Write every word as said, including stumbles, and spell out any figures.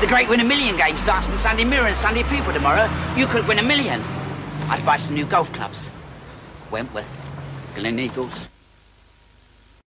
The Great Win a Million game starts in Sunday Mirror and Sunday People tomorrow. You could win a million. I'd buy some new golf clubs. Wentworth, Glen Eagles,